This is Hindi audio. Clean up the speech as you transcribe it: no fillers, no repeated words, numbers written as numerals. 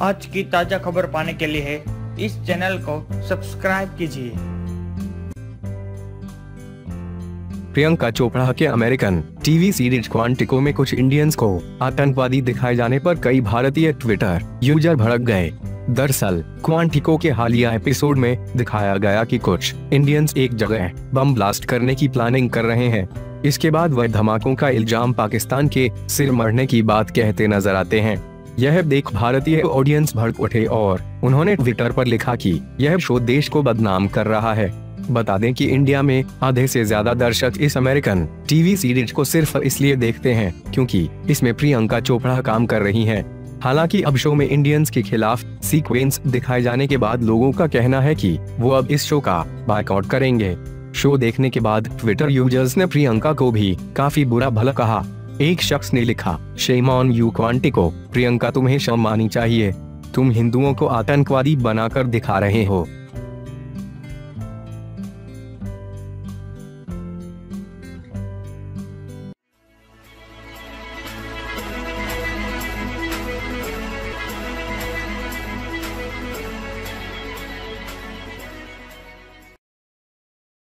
आज की ताजा खबर पाने के लिए इस चैनल को सब्सक्राइब कीजिए। प्रियंका चोपड़ा के अमेरिकन टीवी सीरीज क्वांटिको में कुछ इंडियंस को आतंकवादी दिखाए जाने पर कई भारतीय ट्विटर यूजर भड़क गए। दरअसल क्वांटिको के हालिया एपिसोड में दिखाया गया कि कुछ इंडियंस एक जगह बम ब्लास्ट करने की प्लानिंग कर रहे हैं। इसके बाद वह धमाकों का इल्जाम पाकिस्तान के सिर मरने की बात कहते नजर आते हैं। यह देख भारतीय ऑडियंस भड़क उठे और उन्होंने ट्विटर पर लिखा कि यह शो देश को बदनाम कर रहा है। बता दें कि इंडिया में आधे से ज्यादा दर्शक इस अमेरिकन टीवी सीरीज को सिर्फ इसलिए देखते हैं क्योंकि इसमें प्रियंका चोपड़ा काम कर रही हैं। हालांकि अब शो में इंडियंस के खिलाफ सीक्वेंस दिखाए जाने के बाद लोगों का कहना है कि वो अब इस शो का बायकॉट करेंगे। शो देखने के बाद ट्विटर यूजर्स ने प्रियंका को भी काफी बुरा भला कहा। एक शख्स ने लिखा, shame on you Quantico, Priyanka तुम्हें शर्म आनी चाहिए, तुम हिंदुओं को आतंकवादी बनाकर दिखा रहे हो।